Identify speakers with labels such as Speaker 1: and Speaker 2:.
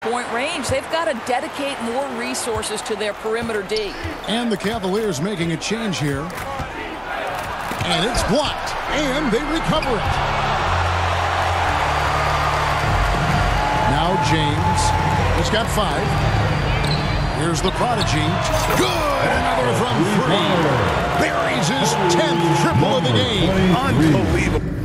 Speaker 1: three-point range. They've got to dedicate more resources to their perimeter D.
Speaker 2: And the Cavaliers making a change here. And it's blocked. And they recover it. Now James. He's got 5. Here's the prodigy. Good! Another from 3. Buries his 10th triple of the game.
Speaker 3: Unbelievable.